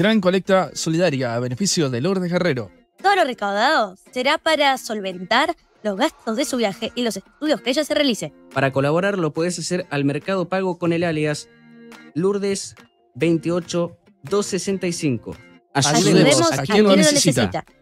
Gran colecta solidaria a beneficio de Lourdes Guerrero. Todo lo recaudado será para solventar los gastos de su viaje y los estudios que ella se realice. Para colaborar lo puedes hacer al Mercado Pago con el alias Lourdes 28265. Ayudemos a quien lo necesita.